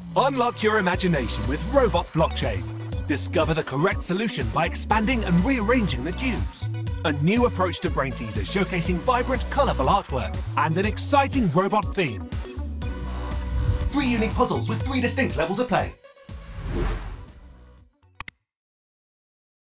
Unlock your imagination with Robots Blockchain. Discover the correct solution by expanding and rearranging the cubes. A new approach to brain teasers showcasing vibrant, colourful artwork and an exciting robot theme. 3 unique puzzles with 3 distinct levels of play.